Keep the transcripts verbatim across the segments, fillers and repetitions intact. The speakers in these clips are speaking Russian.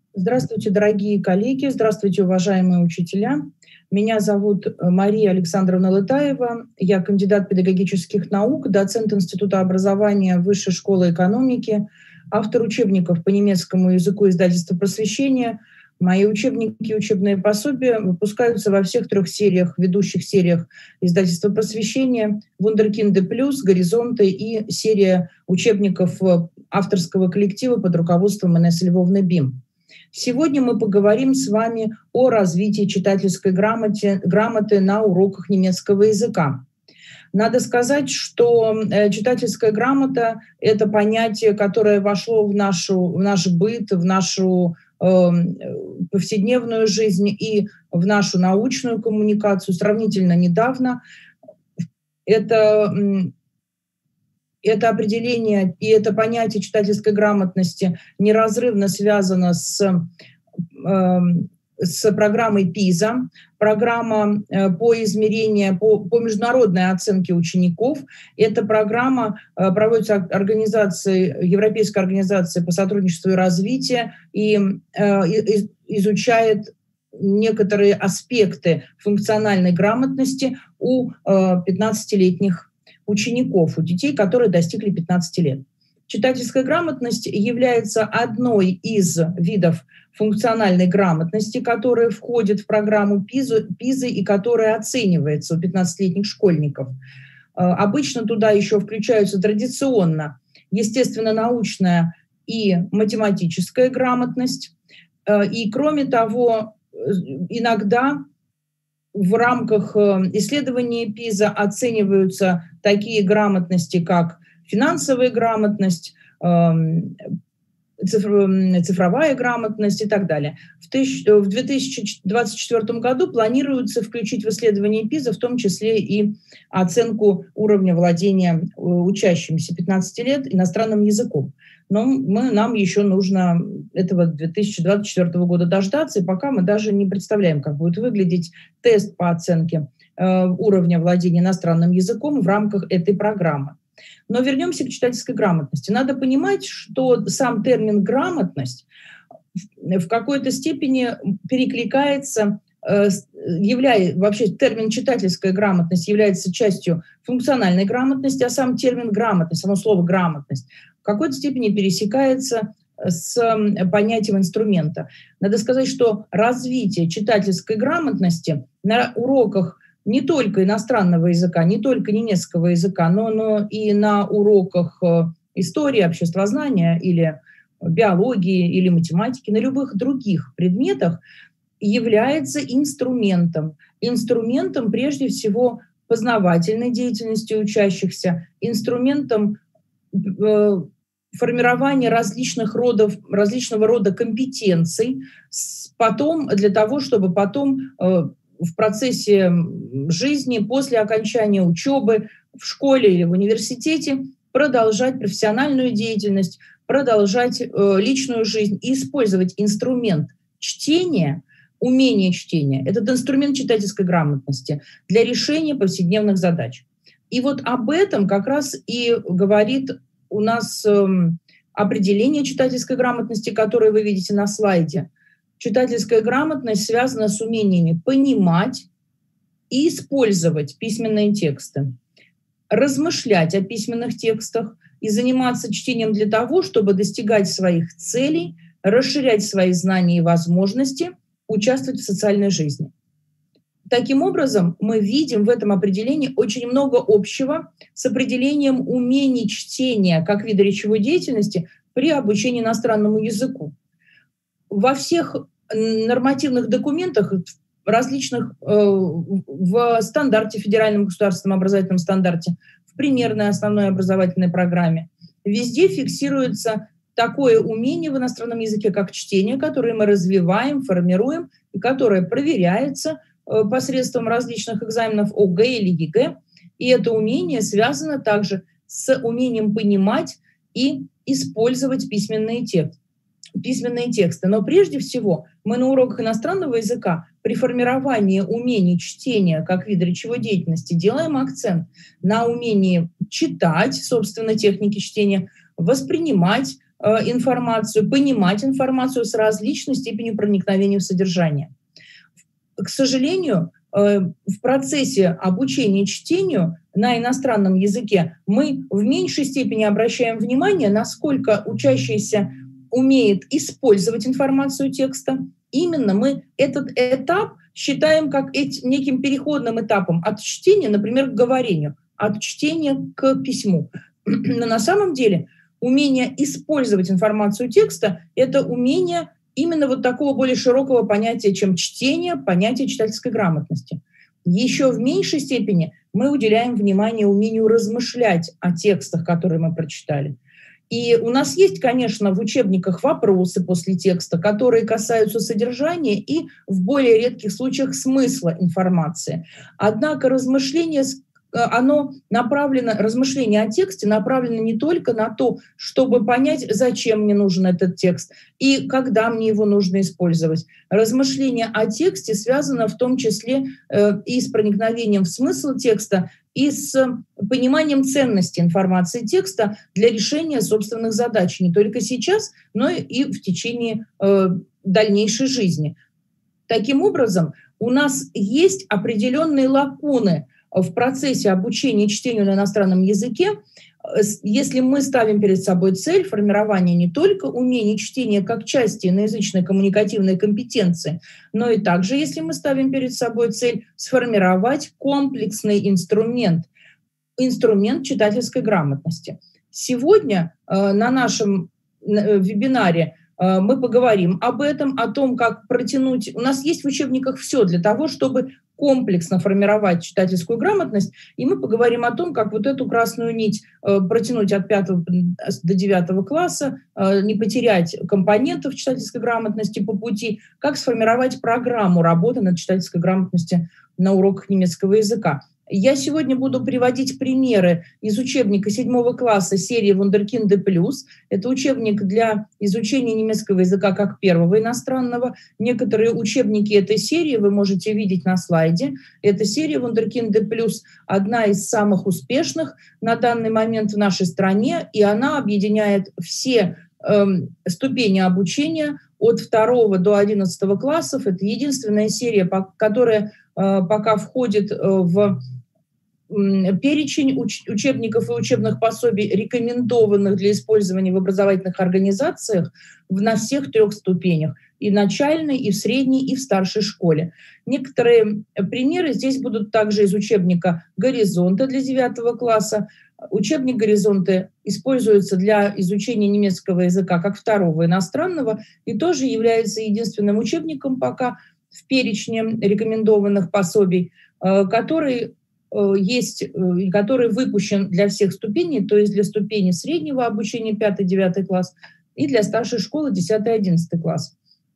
Здравствуйте, дорогие коллеги, здравствуйте, уважаемые учителя. Меня зовут Мария Александровна Лытаева, я кандидат педагогических наук, доцент Института образования Высшей школы экономики, автор учебников по немецкому языку издательства «Просвещение». Мои учебники и учебные пособия выпускаются во всех трех сериях, ведущих сериях издательства «Просвещение», «Вундеркинды плюс», «Горизонты» и серия учебников авторского коллектива под руководством Инессы Львовны Бим. Сегодня мы поговорим с вами о развитии читательской грамоте, грамоты на уроках немецкого языка. Надо сказать, что читательская грамота – это понятие, которое вошло в, нашу, в наш быт, в нашу э, повседневную жизнь и в нашу научную коммуникацию сравнительно недавно. Это, это определение и это понятие читательской грамотности неразрывно связано с э, с программой пиза, программа по измерению, по, по международной оценке учеников. Эта программа проводится организацией, Европейской организацией по сотрудничеству и развитию и э, изучает некоторые аспекты функциональной грамотности у э, пятнадцатилетних учеников, у детей, которые достигли пятнадцати лет. Читательская грамотность является одной из видов функциональной грамотности, которая входит в программу пиза, пиза и которая оценивается у пятнадцатилетних школьников. Обычно туда еще включаются традиционно естественно-научная и математическая грамотность. И кроме того, иногда в рамках исследования пиза оцениваются такие грамотности, как финансовая грамотность, цифровая грамотность и так далее. В две тысячи двадцать четвёртом году планируется включить в исследование пиза в том числе и оценку уровня владения учащимися пятнадцати лет иностранным языком. Но мы, нам еще нужно этого две тысячи двадцать четвёртого года дождаться, и пока мы даже не представляем, как будет выглядеть тест по оценке э, уровня владения иностранным языком в рамках этой программы. Но вернемся к читательской грамотности. Надо понимать, что сам термин «грамотность» в какой-то степени перекликается, являя, вообще термин «читательская грамотность» является частью функциональной грамотности, а сам термин «грамотность», само слово «грамотность» в какой-то степени пересекается с понятием инструмента. Надо сказать, что развитие читательской грамотности на уроках не только иностранного языка, не только немецкого языка, но, но и на уроках истории, обществознания или биологии, или математики, на любых других предметах является инструментом. Инструментом, прежде всего, познавательной деятельности учащихся, инструментом э, формирования различных родов, различного рода компетенций, потом, для того, чтобы потом э, в процессе жизни, после окончания учебы в школе или в университете продолжать профессиональную деятельность, продолжать э, личную жизнь и использовать инструмент чтения, умение чтения, этот инструмент читательской грамотности для решения повседневных задач. И вот об этом как раз и говорит у нас э, определение читательской грамотности, которое вы видите на слайде. Читательская грамотность связана с умениями понимать и использовать письменные тексты, размышлять о письменных текстах и заниматься чтением для того, чтобы достигать своих целей, расширять свои знания и возможности, участвовать в социальной жизни. Таким образом, мы видим в этом определении очень много общего с определением умений чтения как вида речевой деятельности при обучении иностранному языку. Во всех нормативных документах, различных э, в стандарте, федеральном государственном образовательном стандарте, в примерной основной образовательной программе, везде фиксируется такое умение в иностранном языке, как чтение, которое мы развиваем, формируем, и которое проверяется э, посредством различных экзаменов ОГЭ или ЕГЭ. И это умение связано также с умением понимать и использовать письменные тексты. письменные тексты. Но прежде всего мы на уроках иностранного языка при формировании умений чтения как вида речевой деятельности делаем акцент на умении читать, собственно, техники чтения, воспринимать, информацию, понимать информацию с различной степенью проникновения в содержание. К сожалению, в процессе обучения чтению на иностранном языке мы в меньшей степени обращаем внимание, насколько учащийся умеет использовать информацию текста. Именно мы этот этап считаем как неким переходным этапом от чтения, например, к говорению, от чтения к письму. Но на самом деле умение использовать информацию текста – это умение именно вот такого более широкого понятия, чем чтение, понятие читательской грамотности. Еще в меньшей степени мы уделяем внимание умению размышлять о текстах, которые мы прочитали. И у нас есть, конечно, в учебниках вопросы после текста, которые касаются содержания и в более редких случаях смысла информации. Однако размышление, оно направлено, размышление о тексте направлено не только на то, чтобы понять, зачем мне нужен этот текст и когда мне его нужно использовать. Размышление о тексте связано в том числе э, и с проникновением в смысл текста, и с пониманием ценности информации текста для решения собственных задач не только сейчас, но и в течение э, дальнейшей жизни. Таким образом, у нас есть определенные лакуны в процессе обучения чтению на иностранном языке, если мы ставим перед собой цель формирования не только умений чтения как части иноязычной коммуникативной компетенции, но и также, если мы ставим перед собой цель сформировать комплексный инструмент, инструмент читательской грамотности. Сегодня э, на нашем э, вебинаре э, мы поговорим об этом, о том, как протянуть. У нас есть в учебниках все для того, чтобы комплексно формировать читательскую грамотность, и мы поговорим о том, как вот эту красную нить э, протянуть от пятого до девятого класса, э, не потерять компонентов читательской грамотности по пути, как сформировать программу работы над читательской грамотностью на уроках немецкого языка. Я сегодня буду приводить примеры из учебника седьмого класса серии «Вундеркинды плюс». Это учебник для изучения немецкого языка как первого иностранного. Некоторые учебники этой серии вы можете видеть на слайде. Эта серия «Вундеркинды плюс» одна из самых успешных на данный момент в нашей стране, и она объединяет все э, ступени обучения от второго до одиннадцатого классов. Это единственная серия, которая э, пока входит в перечень уч- учебников и учебных пособий, рекомендованных для использования в образовательных организациях на всех трех ступенях: и начальной, и в средней, и в старшей школе. Некоторые примеры здесь будут также из учебника «Горизонты» для девятого класса. Учебник «Горизонты» используется для изучения немецкого языка как второго иностранного и тоже является единственным учебником пока в перечне рекомендованных пособий, который есть, который выпущен для всеих ступеней, то есть для ступени среднего обучения пятый-девятый класс и для старшей школы десятый-одиннадцатый класс.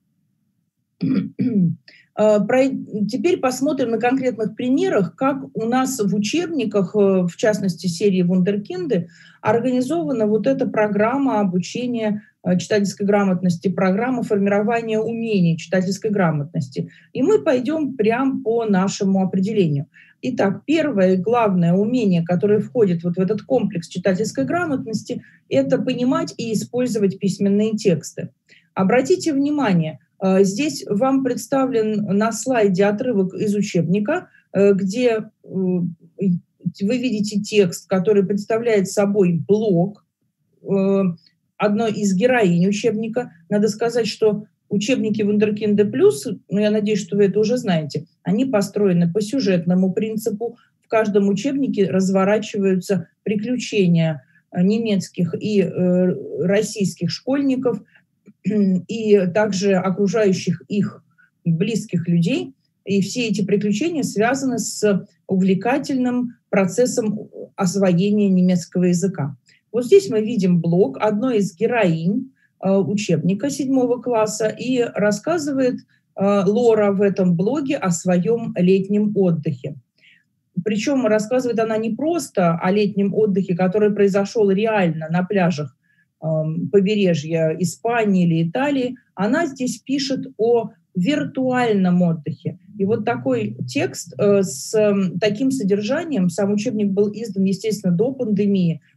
Теперь посмотрим на конкретных примерах, как у нас в учебниках, в частности серии «Вундеркинды», организована вот эта программа обучения читательской грамотности, программа формирования умений читательской грамотности. И мы пойдем прямо по нашему определению. Итак, первое и главное умение, которое входит вот в этот комплекс читательской грамотности, это понимать и использовать письменные тексты. Обратите внимание, здесь вам представлен на слайде отрывок из учебника, где вы видите текст, который представляет собой блок одной из героинь учебника. Надо сказать, что учебники «Вундеркинды плюс», ну, я надеюсь, что вы это уже знаете, они построены по сюжетному принципу. В каждом учебнике разворачиваются приключения немецких и э, российских школьников и также окружающих их близких людей. И все эти приключения связаны с увлекательным процессом освоения немецкого языка. Вот здесь мы видим блог одной из героинь учебника седьмого класса, и рассказывает э, Лора в этом блоге о своем летнем отдыхе. Причем рассказывает она не просто о летнем отдыхе, который произошел реально на пляжах э, побережья Испании или Италии, она здесь пишет о виртуальном отдыхе. И вот такой текст э, с э, таким содержанием, сам учебник был издан, естественно, до пандемии,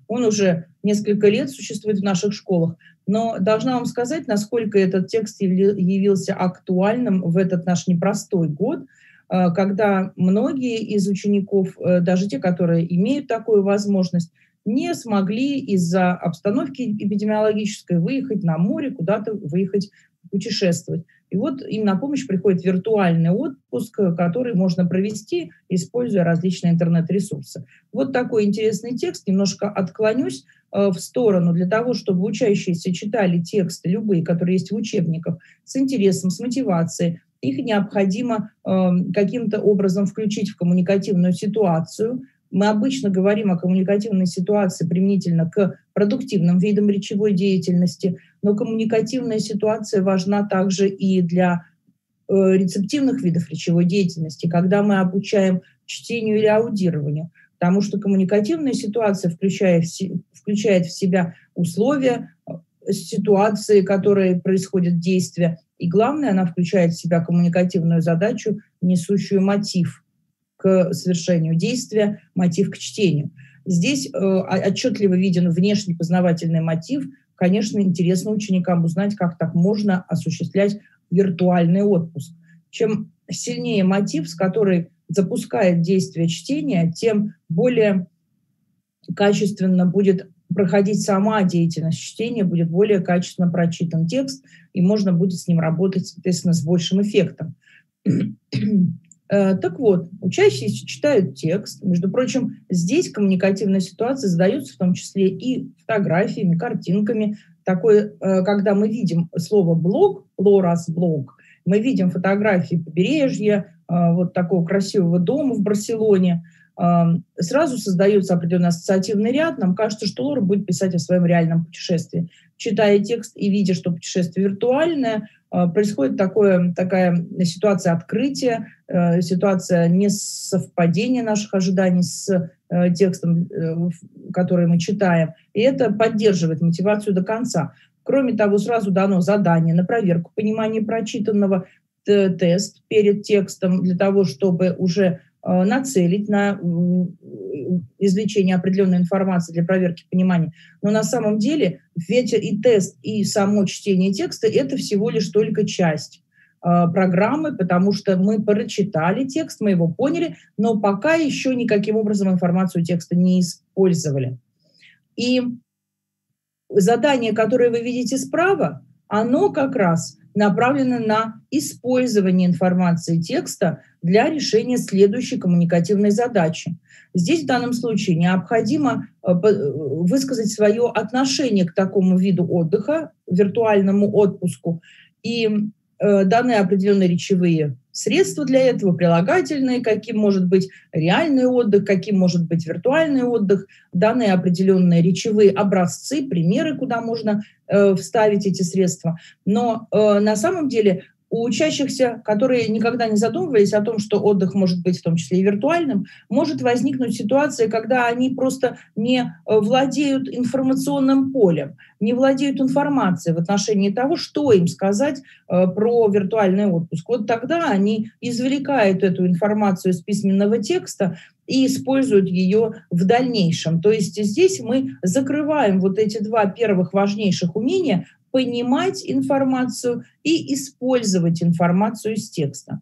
Он уже несколько лет существует в наших школах. Но должна вам сказать, насколько этот текст явился актуальным в этот наш непростой год, когда многие из учеников, даже те, которые имеют такую возможность, не смогли из-за обстановки эпидемиологической выехать на море, куда-то выехать путешествовать. И вот им на помощь приходит виртуальный отпуск, который можно провести, используя различные интернет-ресурсы. Вот такой интересный текст. Немножко отклонюсь э, в сторону для того, чтобы учащиеся читали тексты любые, которые есть в учебниках, с интересом, с мотивацией. Их необходимо э, каким-то образом включить в коммуникативную ситуацию. Мы обычно говорим о коммуникативной ситуации применительно к продуктивным видам речевой деятельности, но коммуникативная ситуация важна также и для э, рецептивных видов речевой деятельности, когда мы обучаем чтению или аудированию, потому что коммуникативная ситуация включает в, си, включает в себя условия, ситуации, в которой происходят действия, и главное, она включает в себя коммуникативную задачу, несущую мотив к совершению действия, мотив к чтению. Здесь э, отчетливо виден внешний познавательный мотив. Конечно, интересно ученикам узнать, как так можно осуществлять виртуальный отпуск. Чем сильнее мотив, с которой запускает действие чтения, тем более качественно будет проходить сама деятельность чтения, будет более качественно прочитан текст, и можно будет с ним работать, соответственно, с большим эффектом. Так вот, учащиеся читают текст. Между прочим, здесь коммуникативная ситуация задается в том числе и фотографиями, картинками. Такое, когда мы видим слово «блог», «лорас блог», мы видим фотографии побережья, вот такого красивого дома в Барселоне, сразу создается определенный ассоциативный ряд. Нам кажется, что Лора будет писать о своем реальном путешествии. Читая текст и видя, что путешествие виртуальное, происходит такое, такая ситуация открытия, ситуация несовпадения наших ожиданий с текстом, который мы читаем. И это поддерживает мотивацию до конца. Кроме того, сразу дано задание на проверку понимания прочитанного, тест перед текстом для того, чтобы уже нацелить на извлечение определенной информации для проверки понимания. Но на самом деле ведь и тест, и само чтение текста — это всего лишь только часть э, программы, потому что мы прочитали текст, мы его поняли, но пока еще никаким образом информацию текста не использовали. И задание, которое вы видите справа, оно как раз направлено на использование информации текста для решения следующей коммуникативной задачи. Здесь в данном случае необходимо высказать свое отношение к такому виду отдыха, виртуальному отпуску, и э, даны определенные речевые средства для этого, прилагательные, каким может быть реальный отдых, каким может быть виртуальный отдых, даны определенные речевые образцы, примеры, куда можно э, вставить эти средства. Но э, на самом деле у учащихся, которые никогда не задумывались о том, что отдых может быть в том числе и виртуальным, может возникнуть ситуация, когда они просто не владеют информационным полем, не владеют информацией в отношении того, что им сказать э, про виртуальный отпуск. Вот тогда они извлекают эту информацию из письменного текста и используют ее в дальнейшем. То есть здесь мы закрываем вот эти два первых важнейших умения — понимать информацию и использовать информацию из текста.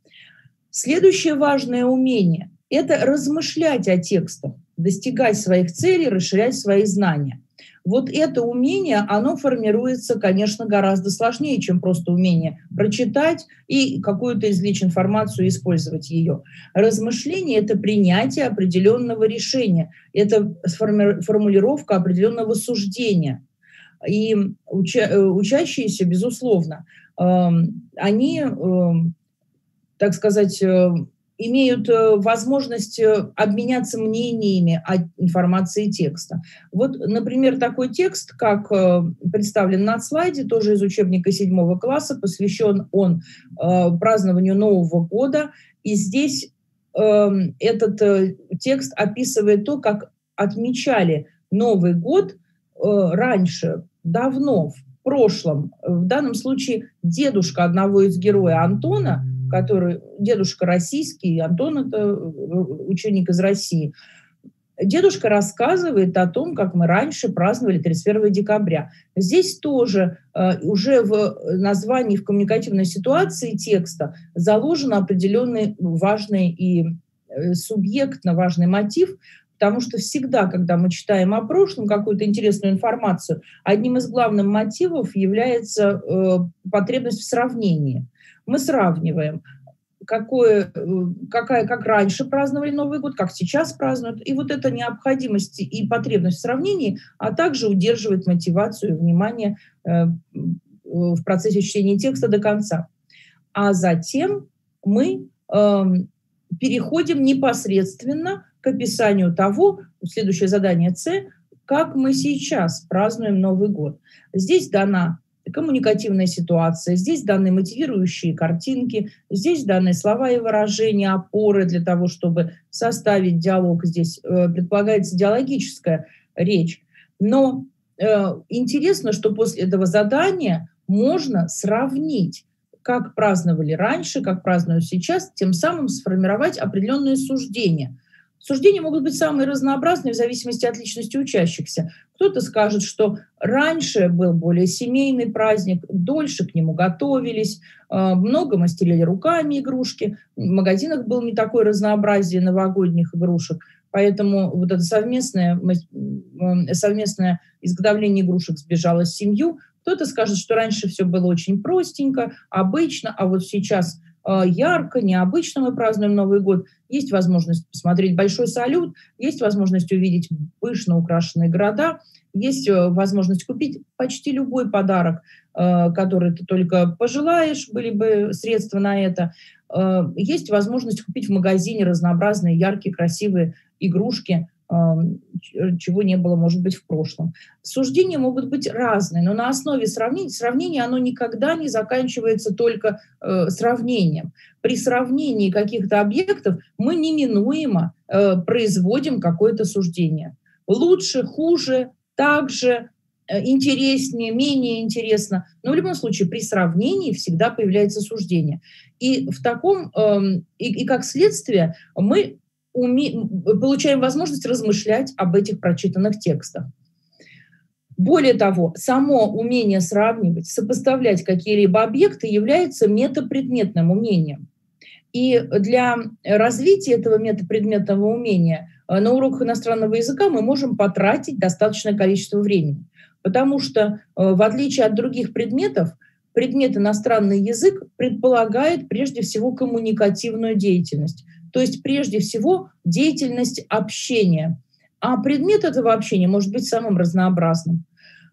Следующее важное умение — это размышлять о текстах, достигать своих целей, расширять свои знания. Вот это умение, оно формируется, конечно, гораздо сложнее, чем просто умение прочитать и какую-то извлечь информацию и использовать ее. Размышление — это принятие определенного решения, это формулировка определенного суждения. И уча- учащиеся, безусловно, э, они, э, так сказать, э, имеют э, возможность обменяться мнениями о информации текста. Вот, например, такой текст, как э, представлен на слайде, тоже из учебника седьмого класса, посвящен он э, празднованию Нового года. И здесь э, этот э, текст описывает то, как отмечали Новый год э, раньше, давно, в прошлом. В данном случае дедушка одного из героев, Антона, который дедушка российский, Антон — это ученик из России, Дедушка рассказывает о том, как мы раньше праздновали тридцать первого декабря. Здесь тоже э, уже в названии, в коммуникативной ситуации текста заложен определенный важный и э, субъектно важный мотив, потому что всегда, когда мы читаем о прошлом какую-то интересную информацию, одним из главных мотивов является э, потребность в сравнении. Мы сравниваем, какое, какая, как раньше праздновали Новый год, как сейчас празднуют. И вот эта необходимость и потребность в сравнении, а также удерживает мотивацию и внимание э, в процессе чтения текста до конца. А затем мы э, переходим непосредственно к описанию того, следующее задание С, как мы сейчас празднуем Новый год. Здесь дана коммуникативная ситуация, здесь даны мотивирующие картинки, здесь даны слова и выражения, опоры для того, чтобы составить диалог. Здесь э, предполагается диалогическая речь. Но э, интересно, что после этого задания можно сравнить, как праздновали раньше, как празднуют сейчас, тем самым сформировать определенные суждения. Суждения могут быть самые разнообразные в зависимости от личности учащихся. Кто-то скажет, что раньше был более семейный праздник, дольше к нему готовились, много мастерили руками игрушки, в магазинах было не такое разнообразие новогодних игрушек, поэтому вот это совместное, совместное изготовление игрушек сбежало в семью. Кто-то скажет, что раньше все было очень простенько, обычно, а вот сейчас ярко, необычно мы празднуем Новый год. Есть возможность посмотреть большой салют, есть возможность увидеть пышно украшенные города, есть возможность купить почти любой подарок, который ты только пожелаешь, были бы средства на это. Есть возможность купить в магазине разнообразные, яркие, красивые игрушки, чего не было, может быть, в прошлом. Суждения могут быть разные, но на основе сравнения, сравнение оно никогда не заканчивается только э, сравнением. При сравнении каких-то объектов мы неминуемо э, производим какое-то суждение. Лучше, хуже, также, э, интереснее, менее интересно. Но в любом случае при сравнении всегда появляется суждение. И, в таком, э, и, и как следствие мы Уме... получаем возможность размышлять об этих прочитанных текстах. Более того, само умение сравнивать, сопоставлять какие-либо объекты является метапредметным умением. И для развития этого метапредметного умения на уроках иностранного языка мы можем потратить достаточное количество времени. Потому что, в отличие от других предметов, предмет иностранный язык предполагает прежде всего коммуникативную деятельность. То есть прежде всего деятельность общения. А предмет этого общения может быть самым разнообразным.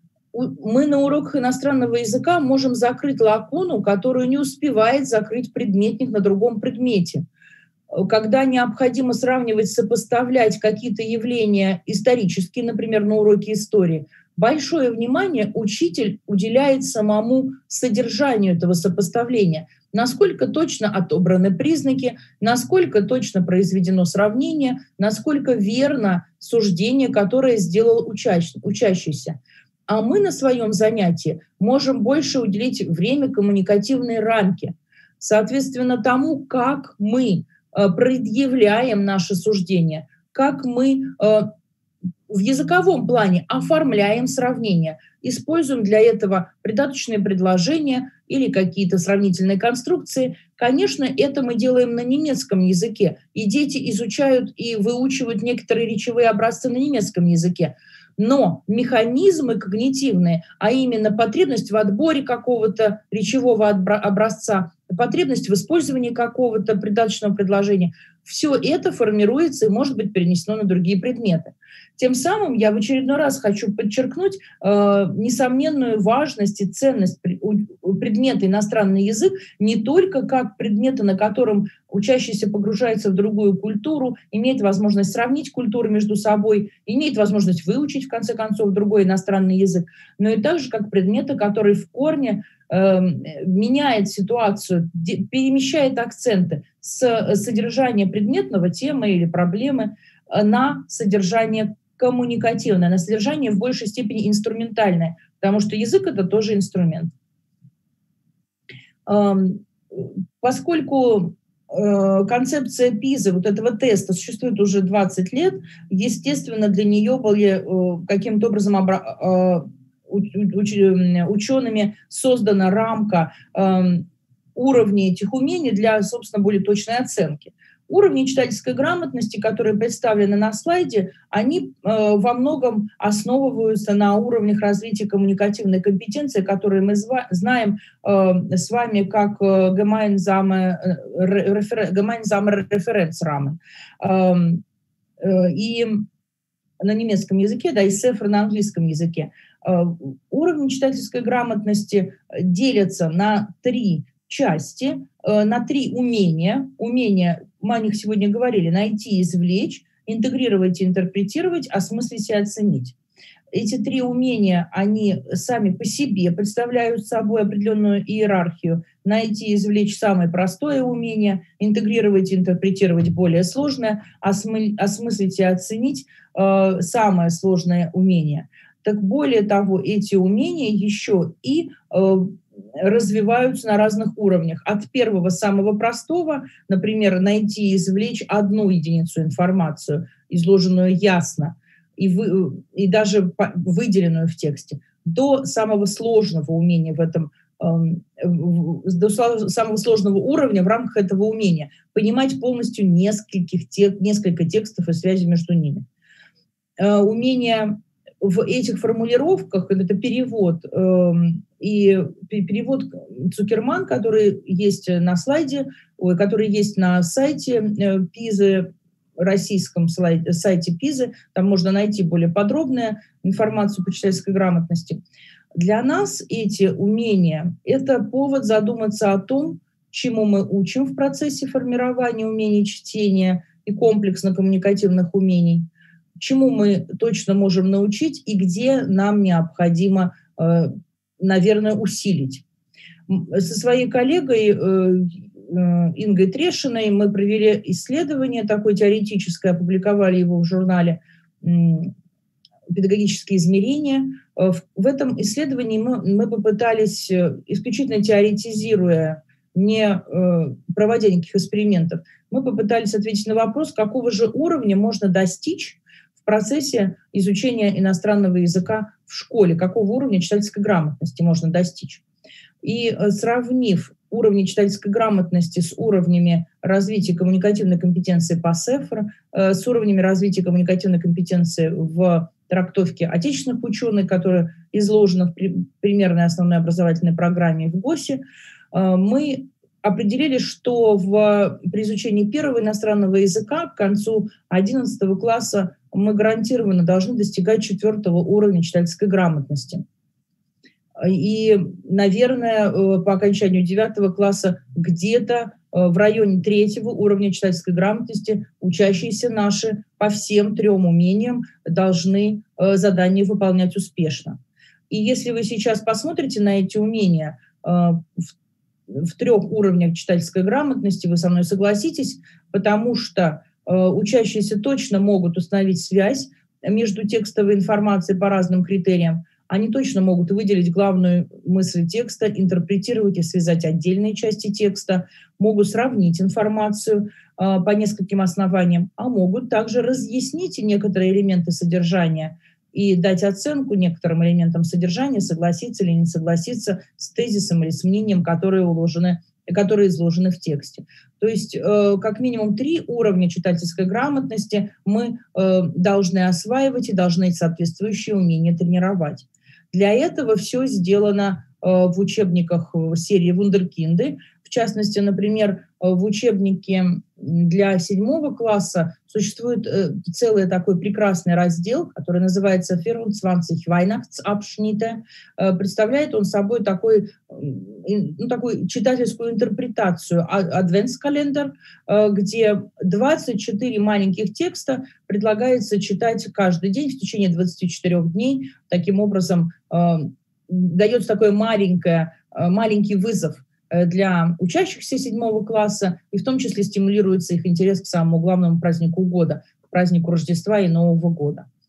Мы на уроках иностранного языка можем закрыть лакуну, которую не успевает закрыть предметник на другом предмете. Когда необходимо сравнивать, сопоставлять какие-то явления исторические, например, на уроке истории, большое внимание учитель уделяет самому содержанию этого сопоставления. Насколько точно отобраны признаки, насколько точно произведено сравнение, насколько верно суждение, которое сделал учащ- учащийся. А мы на своем занятии можем больше уделить время коммуникативной рамке, соответственно тому, как мы э, предъявляем наши суждения, как мы э, в языковом плане оформляем сравнения, используем для этого придаточные предложения или какие-то сравнительные конструкции. Конечно, это мы делаем на немецком языке, и дети изучают и выучивают некоторые речевые образцы на немецком языке. Но механизмы когнитивные, а именно потребность в отборе какого-то речевого образца, потребность в использовании какого-то придаточного предложения, все это формируется и может быть перенесено на другие предметы. Тем самым я в очередной раз хочу подчеркнуть э, несомненную важность и ценность предмета иностранный язык не только как предмета, на котором учащийся погружается в другую культуру, имеет возможность сравнить культуры между собой, имеет возможность выучить, в конце концов, другой иностранный язык, но и также как предмета, который в корне э, меняет ситуацию, де, перемещает акценты с содержания предметного темы или проблемы на содержание коммуникативное, на содержание в большей степени инструментальное, потому что язык — это тоже инструмент. Поскольку концепция ПИЗа, вот этого теста, существует уже двадцать лет. Естественно, для нее были каким-то образом учеными создана рамка уровней этих умений для, собственно, более точной оценки. Уровни читательской грамотности, которые представлены на слайде, они э, во многом основываются на уровнях развития коммуникативной компетенции, которые мы знаем э, с вами как э, Gemeinsame Referenzrahmen. Э, э, и на немецком языке, да, и Сефер на английском языке. Э, уровни читательской грамотности делятся на три части, э, на три умения. Умения, мы о них сегодня говорили: найти, извлечь, интегрировать и интерпретировать, осмыслить и оценить. Эти три умения, они сами по себе представляют собой определенную иерархию. Найти, извлечь — самое простое умение, интегрировать и интерпретировать — более сложное, осмы, осмыслить и оценить э, — самое сложное умение. Так более того, эти умения еще и э, развиваются на разных уровнях. От первого, самого простого, например, найти и извлечь одну единицу информацию, изложенную ясно, и, вы, и даже выделенную в тексте, до самого сложного умения в этом, до самого сложного уровня в рамках этого умения, понимать полностью нескольких, несколько текстов и связи между ними. Умение в этих формулировках, это перевод, и перевод Цукерман, который есть на слайде, который есть на сайте ПИЗы, российском сайте ПИЗы, там можно найти более подробную информацию по читательской грамотности. Для нас эти умения – это повод задуматься о том, чему мы учим в процессе формирования умений чтения и комплексно-коммуникативных умений, чему мы точно можем научить и где нам необходимо, наверное, усилить. Со своей коллегой Ингой Трешиной мы провели исследование такое теоретическое, опубликовали его в журнале «Педагогические измерения». В этом исследовании мы, мы попытались, исключительно теоретизируя, не проводя никаких экспериментов, мы попытались ответить на вопрос, какого же уровня можно достичь в процессе изучения иностранного языка в школе, какого уровня читательской грамотности можно достичь. И сравнив уровни читательской грамотности с уровнями развития коммуникативной компетенции по Сефер, с уровнями развития коммуникативной компетенции в трактовке отечественных ученых, которые изложены в примерной основной образовательной программе в ГОСе, мы определили, что в, при изучении первого иностранного языка к концу одиннадцатого класса мы гарантированно должны достигать четвертого уровня читательской грамотности. И, наверное, по окончанию девятого класса где-то в районе третьего уровня читательской грамотности учащиеся наши по всем трем умениям должны задания выполнять успешно. И если вы сейчас посмотрите на эти умения в, в трех уровнях читательской грамотности, вы со мной согласитесь, потому что учащиеся точно могут установить связь между текстовой информацией по разным критериям. Они точно могут выделить главную мысль текста, интерпретировать и связать отдельные части текста, могут сравнить информацию э, по нескольким основаниям, а могут также разъяснить некоторые элементы содержания и дать оценку некоторым элементам содержания, согласиться или не согласиться с тезисом или с мнением, которые уложены, которые изложены в тексте. То есть э, как минимум три уровня читательской грамотности мы э, должны осваивать и должны соответствующие умения тренировать. Для этого все сделано э, в учебниках серии «Вундеркинды». В частности, например, в учебнике для седьмого класса существует э, целый такой прекрасный раздел, который называется «vierundzwanzig Weihnachtsabschnitte». Э, представляет он собой такой, ну, такую читательскую интерпретацию адвентскалендар, э, где двадцать четыре маленьких текста предлагается читать каждый день в течение двадцати четырёх дней. Таким образом, э, дается такой маленькое, э, маленький вызов для учащихся седьмого класса, и в том числе стимулируется их интерес к самому главному празднику года, к празднику Рождества и Нового года.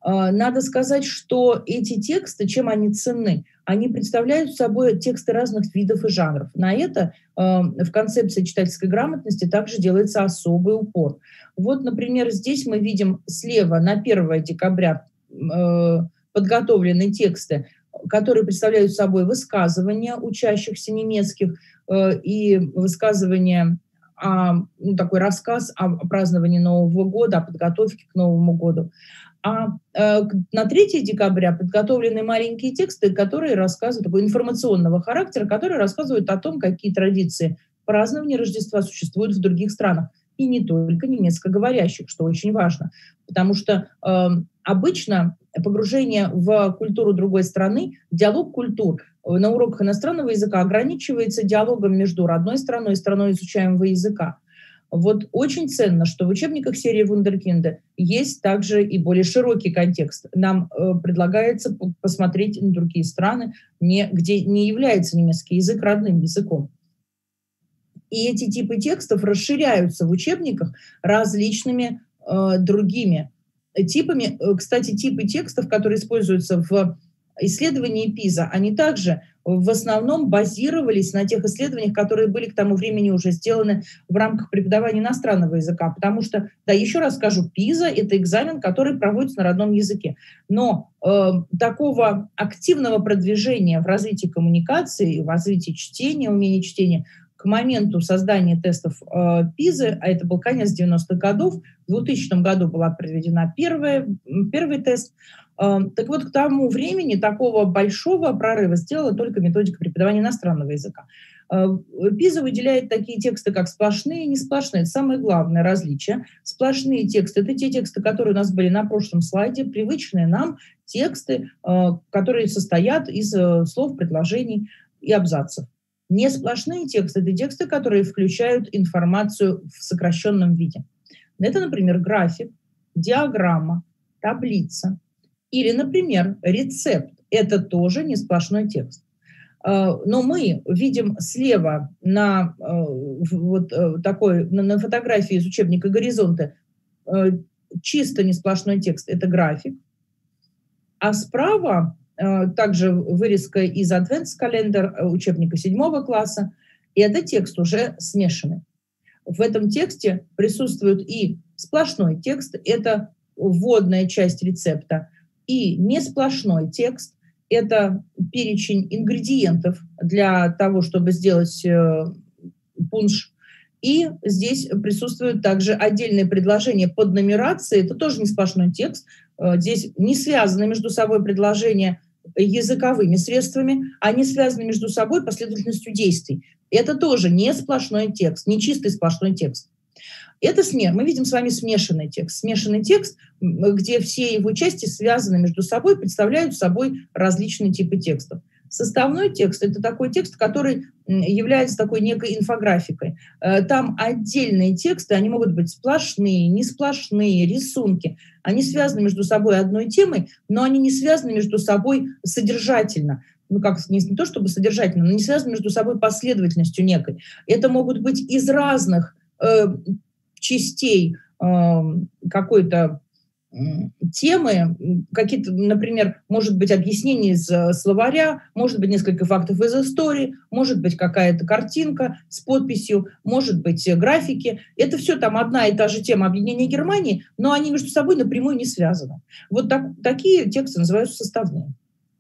Э, надо сказать, что эти тексты, чем они ценны? Они представляют собой тексты разных видов и жанров. На это э, в концепции читательской грамотности также делается особый упор. Вот, например, здесь мы видим слева на первое декабря э, подготовленные тексты, которые представляют собой высказывания учащихся немецких э, и высказывания, о, ну, такой рассказ о праздновании Нового года, о подготовке к Новому году. А э, на третье декабря подготовлены маленькие тексты, которые рассказывают, такого информационного характера, которые рассказывают о том, какие традиции празднования Рождества существуют в других странах. И не только немецкоговорящих, что очень важно. Потому что э, обычно погружение в культуру другой страны, диалог культур на уроках иностранного языка ограничивается диалогом между родной страной и страной изучаемого языка. Вот очень ценно, что в учебниках серии «Вундеркинды» есть также и более широкий контекст. Нам э, предлагается посмотреть на другие страны, не, где не является немецкий язык родным языком. И эти типы текстов расширяются в учебниках различными э, другими типами. Кстати, типы текстов, которые используются в исследовании ПИЗа, они также в основном базировались на тех исследованиях, которые были к тому времени уже сделаны в рамках преподавания иностранного языка. Потому что, да, еще раз скажу, ПИЗа — это экзамен, который проводится на родном языке. Но э, такого активного продвижения в развитии коммуникации, в развитии чтения, умения чтения к моменту создания тестов э, ПИЗа, а это был конец девяностых годов, в двухтысячном году была проведена первая, первый тест. Э, так вот, к тому времени такого большого прорыва сделала только методика преподавания иностранного языка. Э, ПИЗа выделяет такие тексты, как сплошные и несплошные. Это самое главное различие. Сплошные тексты — это те тексты, которые у нас были на прошлом слайде, привычные нам тексты, э, которые состоят из э, слов, предложений и абзацев. Несплошные тексты — это тексты, которые включают информацию в сокращенном виде. Это, например, график, диаграмма, таблица или, например, рецепт. Это тоже не сплошной текст. Но мы видим слева на, вот такой, на фотографии из учебника «Горизонты» чисто несплошной текст — это график, а справа также вырезка из адвентс-календаря учебника седьмого класса, и это текст уже смешанный. В этом тексте присутствует и сплошной текст, это вводная часть рецепта, и несплошной текст, это перечень ингредиентов для того, чтобы сделать пунш. И здесь присутствуют также отдельные предложения под нумерацией, это тоже не сплошной текст. Здесь не связаны между собой предложения языковыми средствами, они связаны между собой последовательностью действий. Это тоже не сплошной текст, не чистый сплошной текст. Это сме... Мы видим с вами смешанный текст. Смешанный текст, где все его части связаны между собой, представляют собой различные типы текстов. Составной текст — это такой текст, который является такой некой инфографикой. Там отдельные тексты, они могут быть сплошные, не сплошные, рисунки. Они связаны между собой одной темой, но они не связаны между собой содержательно. Ну, как не, не то чтобы содержательно, но не связаны между собой последовательностью некой. Это могут быть из разных э, частей э, какой-то темы, какие-то, например, может быть объяснение из словаря, может быть несколько фактов из истории, может быть какая-то картинка с подписью, может быть графики. Это все там одна и та же тема объединения Германии, но они между собой напрямую не связаны. Вот так, такие тексты называются составные.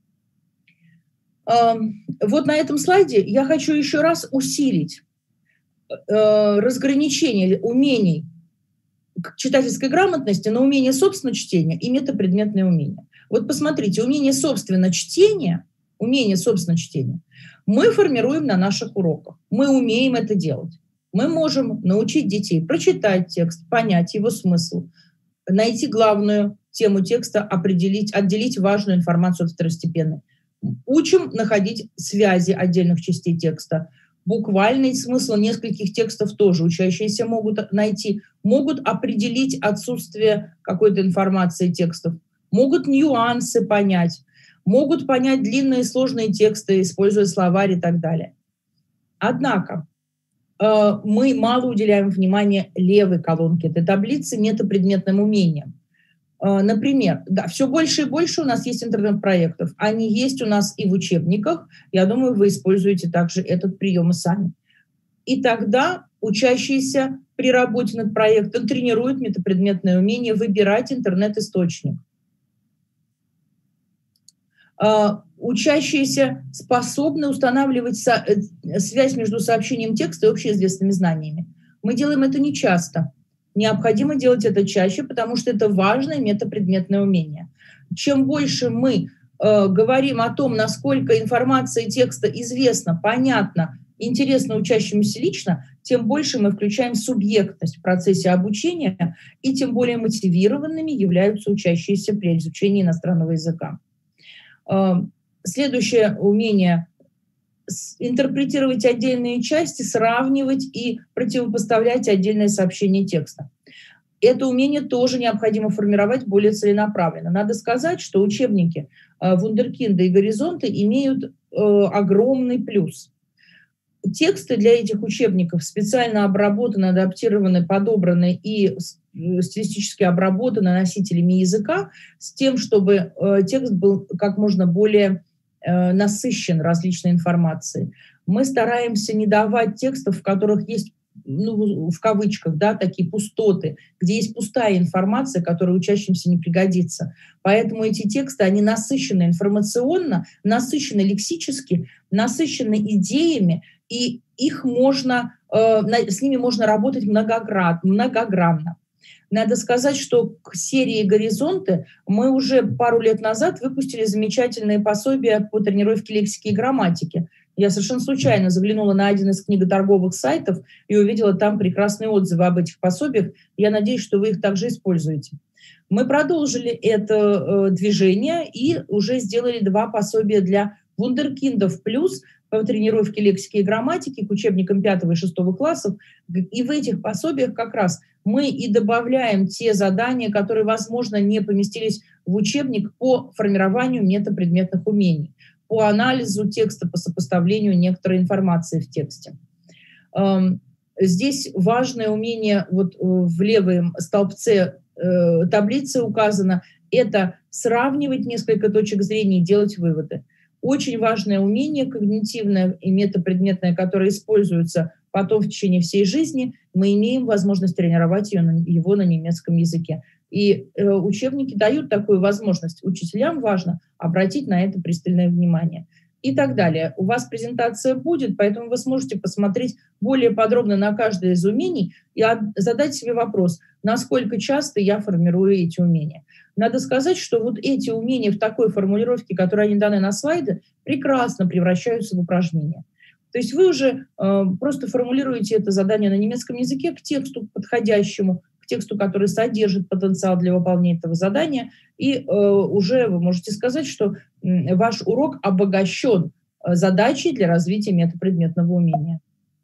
Вот на этом слайде я хочу еще раз усилить разграничение умений к читательской грамотности на умение собственного чтения и метапредметное умение. Вот посмотрите, умение собственного чтения, умение собственного чтения мы формируем на наших уроках. Мы умеем это делать. Мы можем научить детей прочитать текст, понять его смысл, найти главную тему текста, определить, отделить важную информацию от второстепенной. Учим находить связи отдельных частей текста. Буквальный смысл нескольких текстов тоже учащиеся могут найти, могут определить отсутствие какой-то информации текстов, могут нюансы понять, могут понять длинные и сложные тексты, используя словарь и так далее. Однако э, мы мало уделяем внимания левой колонке этой таблицы метапредметным умениям. Например, да, все больше и больше у нас есть интернет-проектов. Они есть у нас и в учебниках. Я думаю, вы используете также этот прием и сами. И тогда учащиеся при работе над проектом тренируют метапредметное умение выбирать интернет-источник. Учащиеся способны устанавливать связь между сообщением текста и общеизвестными знаниями. Мы делаем это нечасто. Необходимо делать это чаще, потому что это важное метапредметное умение. Чем больше мы э, говорим о том, насколько информация текста известна, понятна, интересна учащемуся лично, тем больше мы включаем субъектность в процессе обучения, и тем более мотивированными являются учащиеся при изучении иностранного языка. Э, следующее умение – интерпретировать отдельные части, сравнивать и противопоставлять отдельные сообщения текста. Это умение тоже необходимо формировать более целенаправленно. Надо сказать, что учебники э, «Вундеркинды» и «Горизонты» имеют э, огромный плюс. Тексты для этих учебников специально обработаны, адаптированы, подобраны и стилистически обработаны носителями языка с тем, чтобы э, текст был как можно более насыщен различной информацией. Мы стараемся не давать текстов, в которых есть, ну, в кавычках, да, такие пустоты, где есть пустая информация, которая учащимся не пригодится. Поэтому эти тексты, они насыщены информационно, насыщены лексически, насыщены идеями, и их можно, э, с ними можно работать многогранно. многогранно. Надо сказать, что к серии «Горизонты» мы уже пару лет назад выпустили замечательные пособия по тренировке лексики и грамматики. Я совершенно случайно заглянула на один из книготорговых сайтов и увидела там прекрасные отзывы об этих пособиях. Я надеюсь, что вы их также используете. Мы продолжили это э, движение и уже сделали два пособия для вундеркиндов плюс по тренировке лексики и грамматики к учебникам пятого и шестого классов. И в этих пособиях как раз мы и добавляем те задания, которые, возможно, не поместились в учебник по формированию метапредметных умений, по анализу текста, по сопоставлению некоторой информации в тексте. Здесь важное умение, вот в левом столбце таблицы указано, это сравнивать несколько точек зрения и делать выводы. Очень важное умение когнитивное и метапредметное, которое используется потом в течение всей жизни, мы имеем возможность тренировать его на, его на немецком языке. И э, учебники дают такую возможность. Учителям важно обратить на это пристальное внимание. И так далее. У вас презентация будет, поэтому вы сможете посмотреть более подробно на каждое из умений и задать себе вопрос, насколько часто я формирую эти умения. Надо сказать, что вот эти умения в такой формулировке, которые они даны на слайде, прекрасно превращаются в упражнения. То есть вы уже э, просто формулируете это задание на немецком языке к тексту подходящему, к тексту, который содержит потенциал для выполнения этого задания, и э, уже вы можете сказать, что э, ваш урок обогащен э, задачей для развития метапредметного умения.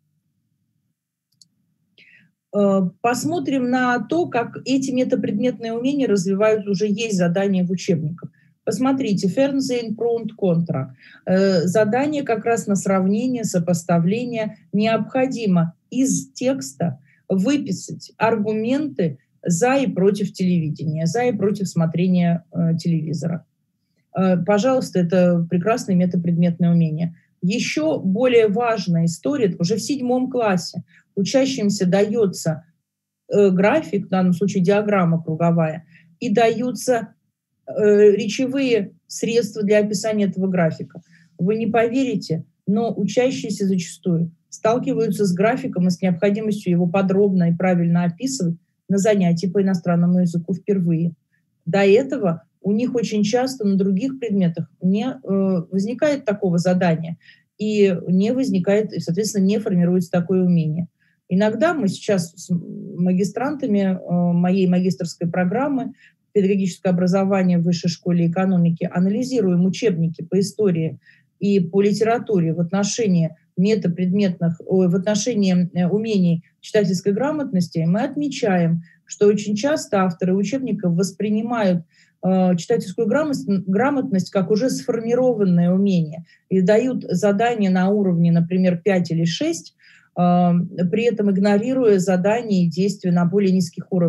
Э, посмотрим на то, как эти метапредметные умения развивают, уже есть задания в учебниках. Посмотрите, Fernsehen Pro und Contra. Э, задание как раз на сравнение, сопоставление. Необходимо из текста выписать аргументы за и против телевидения, за и против смотрения э, телевизора. Э, пожалуйста, это прекрасное метапредметное умение. Еще более важная история, уже в седьмом классе учащимся дается э, график, в данном случае диаграмма круговая, и даются э, речевые средства для описания этого графика. Вы не поверите, но учащиеся зачастую сталкиваются с графиком и с необходимостью его подробно и правильно описывать на занятии по иностранному языку впервые. До этого у них очень часто на других предметах не э, возникает такого задания и не возникает, и, соответственно, не формируется такое умение. Иногда мы сейчас с магистрантами э, моей магистерской программы педагогическое образование в высшей школе экономики анализируем учебники по истории и по литературе в отношении метапредметных, в отношении умений читательской грамотности, мы отмечаем, что очень часто авторы учебников воспринимают э, читательскую грамотность, грамотность как уже сформированное умение и дают задания на уровне, например, пять или шесть, э, при этом игнорируя задания и действия на более низких уровнях.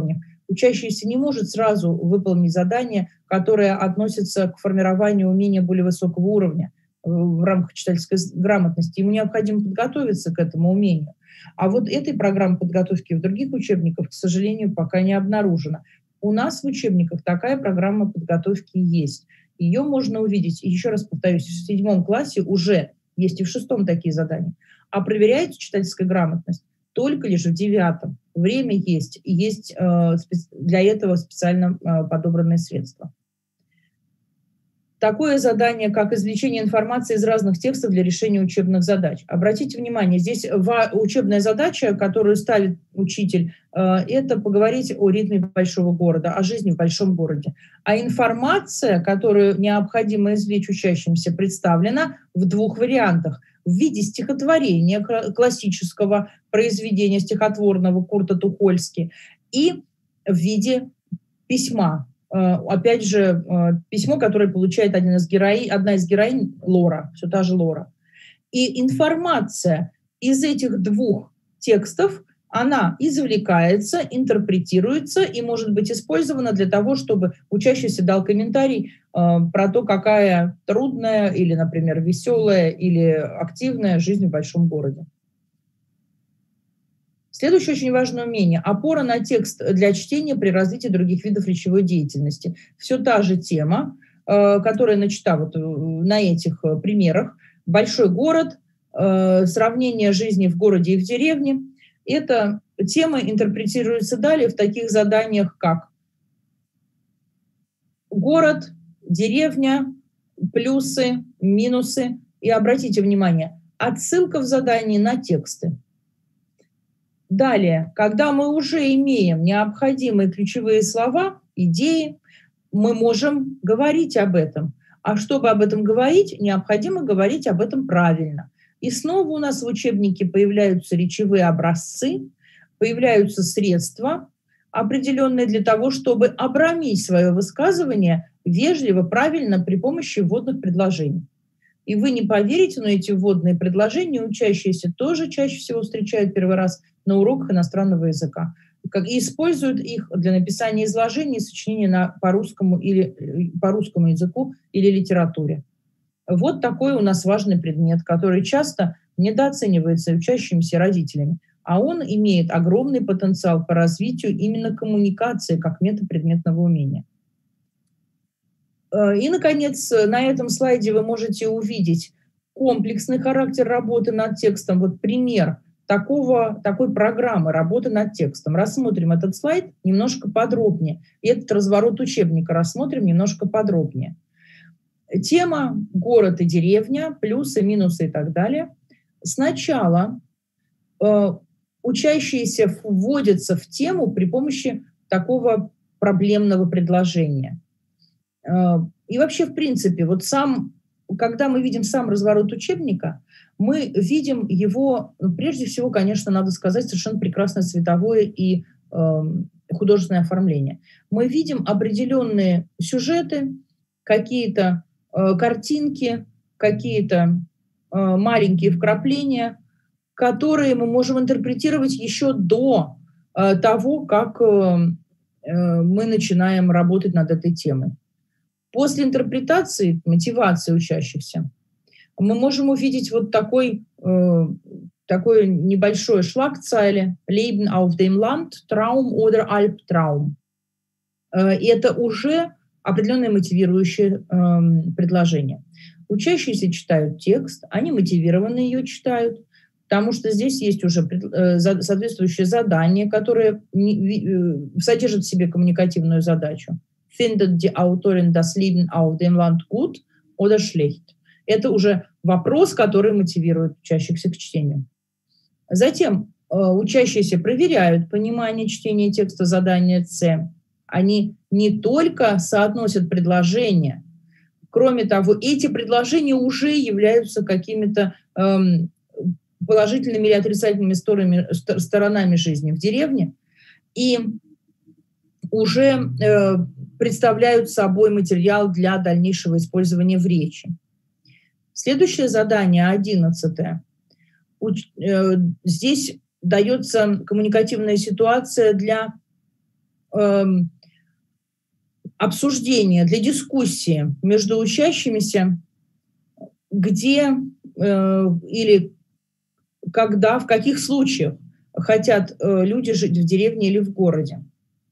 Учащийся не может сразу выполнить задание, которое относится к формированию умения более высокого уровня в рамках читательской грамотности. Ему необходимо подготовиться к этому умению. А вот этой программы подготовки в других учебниках, к сожалению, пока не обнаружено. У нас в учебниках такая программа подготовки есть. Ее можно увидеть, и еще раз повторюсь, в седьмом классе уже есть и в шестом такие задания. А проверяется читательская грамотность только лишь в девятом. Время есть, и есть э, для этого специально э, подобранные средства. Такое задание, как извлечение информации из разных текстов для решения учебных задач. Обратите внимание, здесь учебная задача, которую ставит учитель, это поговорить о ритме большого города, о жизни в большом городе. А информация, которую необходимо извлечь учащимся, представлена в двух вариантах. В виде стихотворения классического произведения стихотворного Курта Тухольски и в виде письма. Опять же, письмо, которое получает один из героинь, одна из героинь, Лора, все та же Лора. И информация из этих двух текстов, она извлекается, интерпретируется и может быть использована для того, чтобы учащийся дал комментарий э, про то, какая трудная или, например, веселая или активная жизнь в большом городе. Следующее очень важное умение – опора на текст для чтения при развитии других видов речевой деятельности. Все та же тема, которая начата вот на этих примерах. Большой город, сравнение жизни в городе и в деревне. Эта тема интерпретируется далее в таких заданиях, как город, деревня, плюсы, минусы. И обратите внимание, отсылка в задании на тексты. Далее, когда мы уже имеем необходимые ключевые слова, идеи, мы можем говорить об этом. А чтобы об этом говорить, необходимо говорить об этом правильно. И снова у нас в учебнике появляются речевые образцы, появляются средства, определенные для того, чтобы обрамить свое высказывание вежливо, правильно при помощи вводных предложений. И вы не поверите, но эти вводные предложения учащиеся тоже чаще всего встречают первый раз на уроках иностранного языка. Как, и используют их для написания изложений и сочинений на, по, русскому или, по русскому языку или литературе. Вот такой у нас важный предмет, который часто недооценивается учащимися родителями. А он имеет огромный потенциал по развитию именно коммуникации как метапредметного умения. И, наконец, на этом слайде вы можете увидеть комплексный характер работы над текстом. Вот пример такого, такой программы работы над текстом. Рассмотрим этот слайд немножко подробнее. И этот разворот учебника рассмотрим немножко подробнее. Тема «Город и деревня», плюсы, минусы и так далее. Сначала э, учащиеся вводятся в тему при помощи такого проблемного предложения. И вообще, в принципе, вот сам, когда мы видим сам разворот учебника, мы видим его, ну, прежде всего, конечно, надо сказать, совершенно прекрасное цветовое и э, художественное оформление. Мы видим определенные сюжеты, какие-то э, картинки, какие-то э, маленькие вкрапления, которые мы можем интерпретировать еще до э, того, как э, э, мы начинаем работать над этой темой. После интерпретации, мотивации учащихся, мы можем увидеть вот такой, э, такой небольшой Schlagzeile «Leben auf dem Land, Traum oder Albtraum». Э, и это уже определенное мотивирующее э, предложение. Учащиеся читают текст, они мотивированно ее читают, потому что здесь есть уже э, соответствующее задание, которое не, э, содержит в себе коммуникативную задачу. Findet die Autorin das Leben auf dem Land gut oder schlecht? Это уже вопрос, который мотивирует учащихся к чтению. Затем э, учащиеся проверяют понимание чтения текста задания С. Они не только соотносят предложения, кроме того, эти предложения уже являются какими-то э, положительными или отрицательными сторонами, сторонами жизни в деревне и уже э, представляют собой материал для дальнейшего использования в речи. Следующее задание, одиннадцатое. Здесь дается коммуникативная ситуация для э, обсуждения, для дискуссии между учащимися, где э, или когда, в каких случаях хотят э, люди жить в деревне или в городе.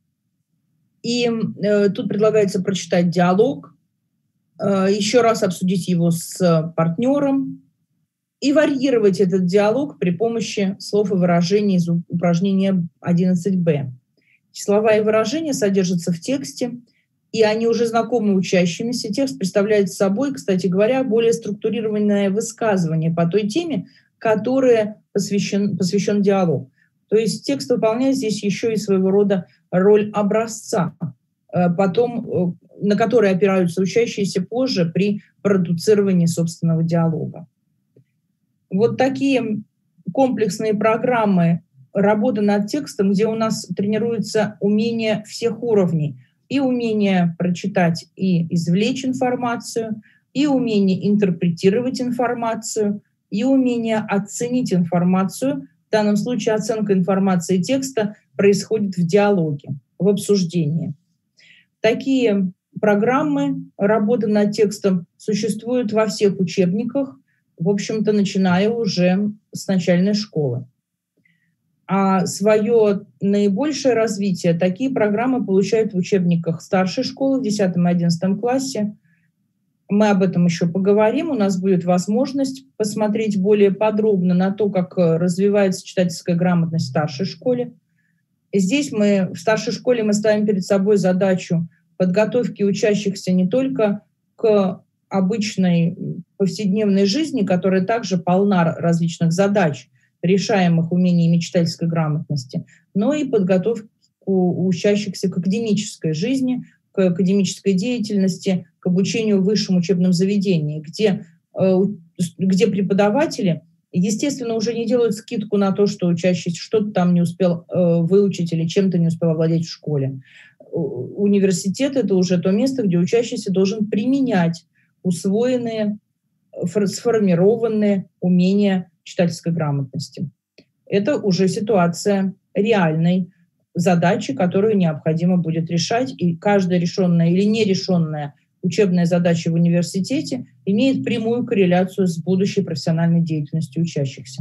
И э, тут предлагается прочитать диалог, э, еще раз обсудить его с партнером и варьировать этот диалог при помощи слов и выражений из упражнения одиннадцать бэ. Слова и выражения содержатся в тексте, и они уже знакомы учащимися. Текст представляет собой, кстати говоря, более структурированное высказывание по той теме, которой посвящен, посвящен диалог. То есть текст выполняет здесь еще и своего рода роль образца, потом, на который опираются учащиеся позже при продуцировании собственного диалога. Вот такие комплексные программы работы над текстом, где у нас тренируется умение всех уровней. И умение прочитать и извлечь информацию, и умение интерпретировать информацию, и умение оценить информацию. В данном случае оценка информации текста происходит в диалоге, в обсуждении. Такие программы работы над текстом существуют во всех учебниках, в общем-то, начиная уже с начальной школы. А свое наибольшее развитие такие программы получают в учебниках старшей школы в десятом и одиннадцатом классе. Мы об этом еще поговорим. У нас будет возможность посмотреть более подробно на то, как развивается читательская грамотность в старшей школе. Здесь мы, в старшей школе мы ставим перед собой задачу подготовки учащихся не только к обычной повседневной жизни, которая также полна различных задач, решаемых умениями читательской грамотности, но и подготовку учащихся к академической жизни, к академической деятельности, к обучению в высшем учебном заведении, где, где преподаватели, естественно, уже не делают скидку на то, что учащийся что-то там не успел выучить или чем-то не успел овладеть в школе. Университет — это уже то место, где учащийся должен применять усвоенные, сформированные умения читательской грамотности. Это уже ситуация реальной задачи, которую необходимо будет решать, и каждая решенная или нерешенная учебная задача в университете имеет прямую корреляцию с будущей профессиональной деятельностью учащихся.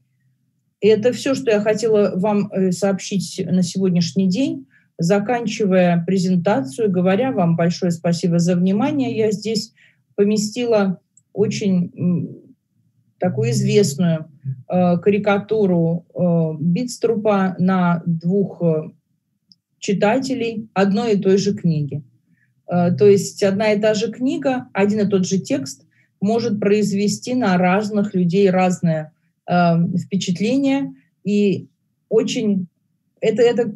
И это все, что я хотела вам сообщить на сегодняшний день. Заканчивая презентацию, говоря вам большое спасибо за внимание, я здесь поместила очень такую известную э, карикатуру э, Битструпа на двух э, читателей одной и той же книги. Э, то есть одна и та же книга, один и тот же текст может произвести на разных людей разное э, впечатление. И очень это, это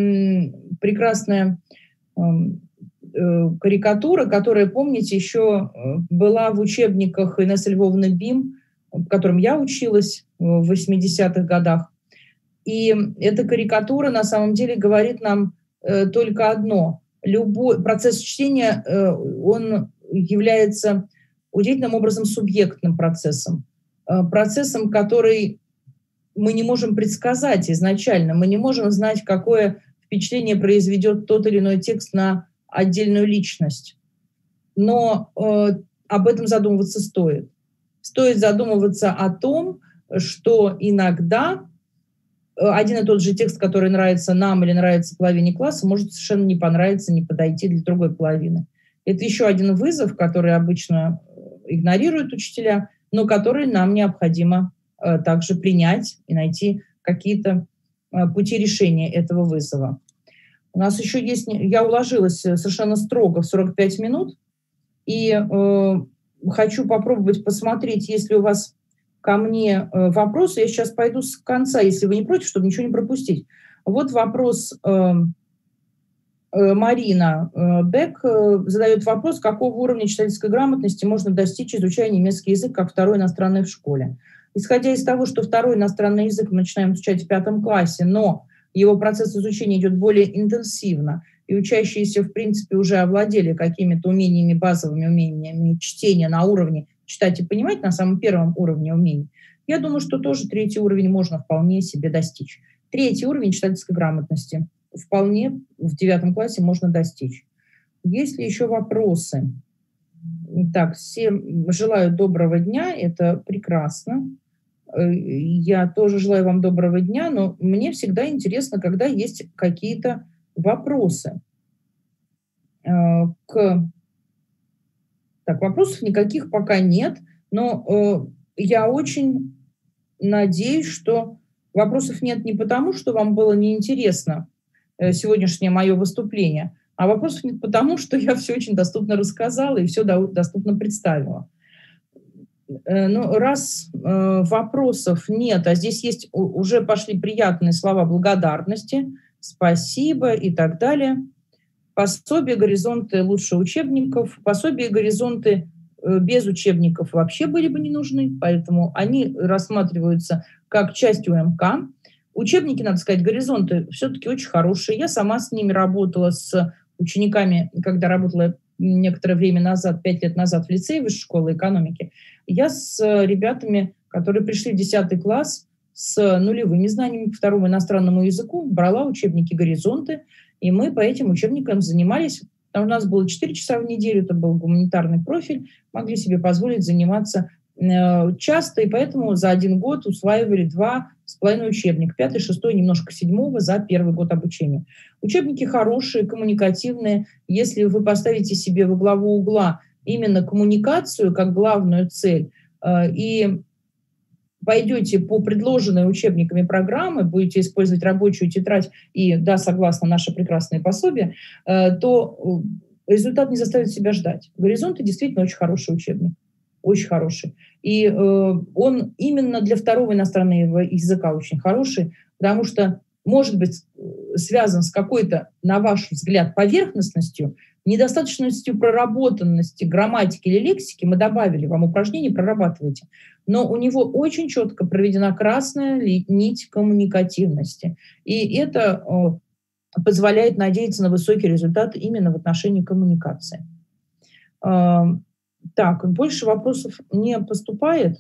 м, прекрасная э, э, карикатура, которая, помните, еще была в учебниках Инессы Львовны Бим, в котором я училась в восьмидесятых годах. И эта карикатура на самом деле говорит нам э, только одно. Любой процесс чтения, э, он является удивительным образом субъектным процессом. Э, процессом, который мы не можем предсказать изначально. Мы не можем знать, какое впечатление произведет тот или иной текст на отдельную личность. Но э, об этом задумываться стоит. Стоит задумываться о том, что иногда один и тот же текст, который нравится нам или нравится половине класса, может совершенно не понравиться, не подойти для другой половины. Это еще один вызов, который обычно игнорируют учителя, но который нам необходимо также принять и найти какие-то пути решения этого вызова. У нас еще есть... Я уложилась совершенно строго в сорок пять минут, и э, хочу попробовать посмотреть, если у вас ко мне э, вопросы. Я сейчас пойду с конца, если вы не против, чтобы ничего не пропустить. Вот вопрос. Э, э, Марина э, Бек э, задает вопрос, какого уровня читательской грамотности можно достичь, изучая немецкий язык как второй иностранный в школе. Исходя из того, что второй иностранный язык мы начинаем изучать в пятом классе, но его процесс изучения идет более интенсивно, и учащиеся, в принципе, уже овладели какими-то умениями, базовыми умениями чтения на уровне читать и понимать, на самом первом уровне умений, я думаю, что тоже третий уровень можно вполне себе достичь. Третий уровень читательской грамотности. вполне в девятом классе можно достичь. Есть ли еще вопросы? Так, всем желаю доброго дня, это прекрасно. Я тоже желаю вам доброго дня, но мне всегда интересно, когда есть какие-то вопросы. К... Так, вопросов никаких пока нет, но я очень надеюсь, что вопросов нет не потому, что вам было неинтересно сегодняшнее мое выступление, а вопросов нет потому, что я все очень доступно рассказала и все доступно представила. Ну, раз э, вопросов нет, а здесь есть, уже пошли приятные слова благодарности, спасибо и так далее. Пособие «Горизонты» лучше учебников. Пособие «Горизонты» э, без учебников вообще были бы не нужны, поэтому они рассматриваются как часть У М К. Учебники, надо сказать, «Горизонты» все-таки очень хорошие. Я сама с ними работала, с учениками, когда работала некоторое время назад, пять лет назад в лицее Высшей школы экономики. Я с ребятами, которые пришли в десятый класс с нулевыми знаниями по второму иностранному языку, брала учебники «Горизонты», и мы по этим учебникам занимались. У нас было четыре часа в неделю, это был гуманитарный профиль, могли себе позволить заниматься э, часто, и поэтому за один год усваивали два с половиной учебника, пятый, шестой, немножко седьмого за первый год обучения. Учебники хорошие, коммуникативные. Если вы поставите себе во главу угла именно коммуникацию как главную цель э, и пойдете по предложенной учебниками программы, будете использовать рабочую тетрадь и, да, согласно наше прекрасное пособие, э, то результат не заставит себя ждать. «Горизонты» действительно очень хороший учебник. Очень хороший. И э, он именно для второго иностранного языка очень хороший, потому что может быть связан с какой-то, на ваш взгляд, поверхностностью, недостаточностью проработанности грамматики или лексики. Мы добавили вам упражнение, прорабатывайте. Но у него очень четко проведена красная нить коммуникативности. И это э, позволяет надеяться на высокий результат именно в отношении коммуникации. Э, так, больше вопросов не поступает.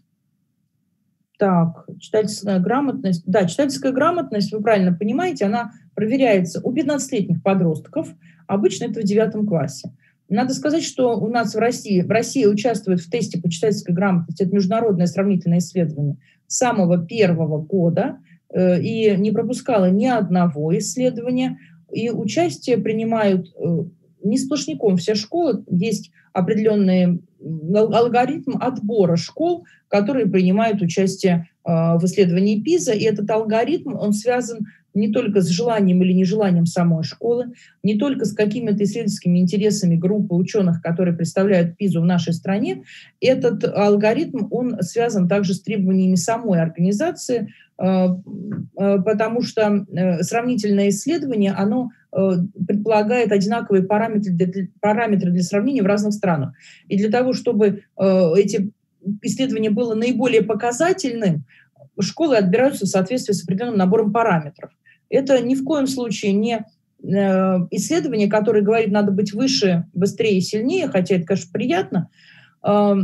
Так, читательская грамотность. Да, читательская грамотность, вы правильно понимаете, она проверяется у пятнадцатилетних подростков. Обычно это в девятом классе. Надо сказать, что у нас в России, в России участвует в тесте по читательской грамотности, это международное сравнительное исследование, с самого первого года, э, и не пропускало ни одного исследования. И участие принимают э, не сплошняком все школы, есть определенный алгоритм отбора школ, которые принимают участие э, в исследовании ПИЗа, и этот алгоритм, он связан не только с желанием или нежеланием самой школы, не только с какими-то исследовательскими интересами группы ученых, которые представляют ПИЗу в нашей стране. Этот алгоритм, он связан также с требованиями самой организации, э, э, потому что э, сравнительное исследование, оно предполагает одинаковые параметры для, параметры для сравнения в разных странах. И для того, чтобы э, эти исследования было наиболее показательным, школы отбираются в соответствии с определенным набором параметров. Это ни в коем случае не э, исследование, которое говорит, надо быть выше, быстрее, сильнее, хотя это, конечно, приятно. Э,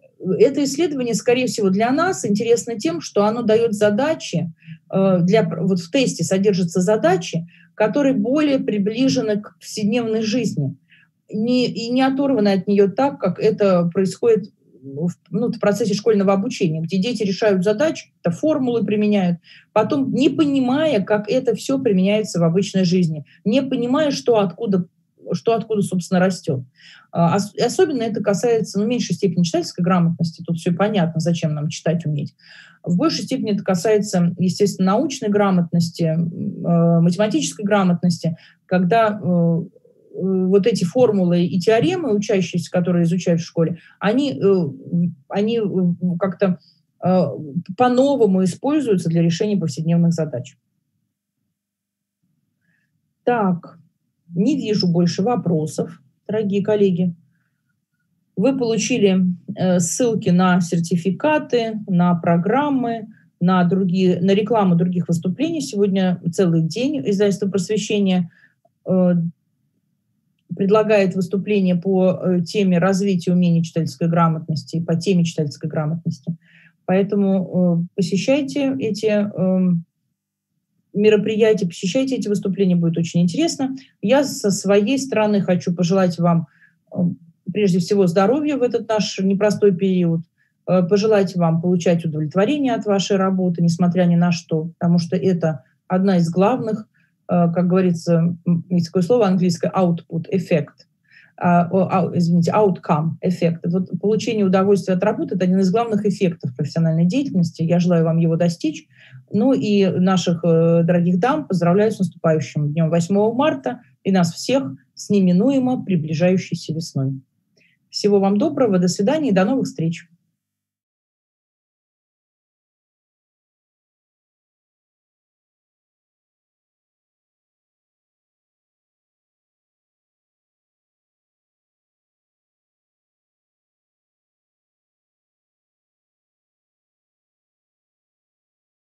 это исследование, скорее всего, для нас интересно тем, что оно дает задачи, э, для, вот в тесте содержатся задачи, которые более приближены к повседневной жизни не, и не оторваны от нее так, как это происходит в, ну, в процессе школьного обучения, где дети решают задачи, это формулы применяют, потом не понимая, как это все применяется в обычной жизни, не понимая, что откуда, что откуда собственно, растет. А, особенно это касается, ну, в меньшей степени читательской грамотности, тут все понятно, зачем нам читать уметь. В большей степени это касается, естественно, научной грамотности, э, математической грамотности, когда э, вот эти формулы и теоремы, учащиеся, которые изучают в школе, они, э, они как-то э, по-новому используются для решения повседневных задач. Так, не вижу больше вопросов, дорогие коллеги. Вы получили э, ссылки на сертификаты, на программы, на, другие, на рекламу других выступлений. Сегодня целый день издательство «Просвещение» э, предлагает выступление по э, теме развития умений читательской грамотности, по теме читательской грамотности. Поэтому э, посещайте эти, э, мероприятий, посещайте эти выступления, будет очень интересно. Я со своей стороны хочу пожелать вам прежде всего здоровья в этот наш непростой период, пожелать вам получать удовлетворение от вашей работы, несмотря ни на что, потому что это одна из главных, как говорится, есть такое слово английское output, эффект, извините, outcome, эффект. Вот получение удовольствия от работы – это один из главных эффектов профессиональной деятельности. Я желаю вам его достичь. Ну и наших дорогих дам поздравляю с наступающим днем восьмого марта и нас всех с неминуемо приближающейся весной. Всего вам доброго, до свидания и до новых встреч.